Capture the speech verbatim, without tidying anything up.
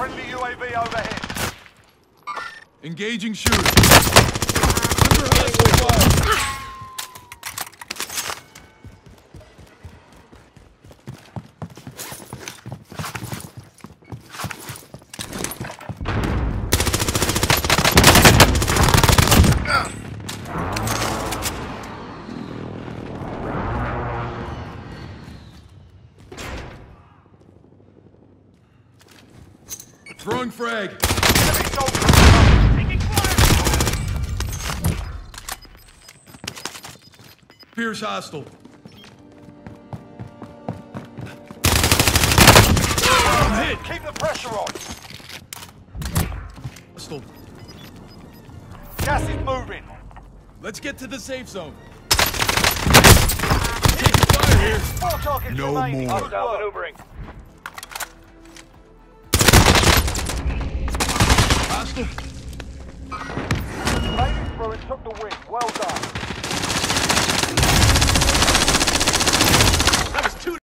Friendly U A V overhead. Engaging shooter. Under hostile fire. Throwing frag. Enemy soldier. Taking fire. Pierce hostile. I'm hit. Keep the pressure on. Hostile. Gas is moving. Let's get to the safe zone. Taking fire here. Four targets No remaining. more. Good work. Maneuvering. Hostile. Ladies through and took the win. Well done.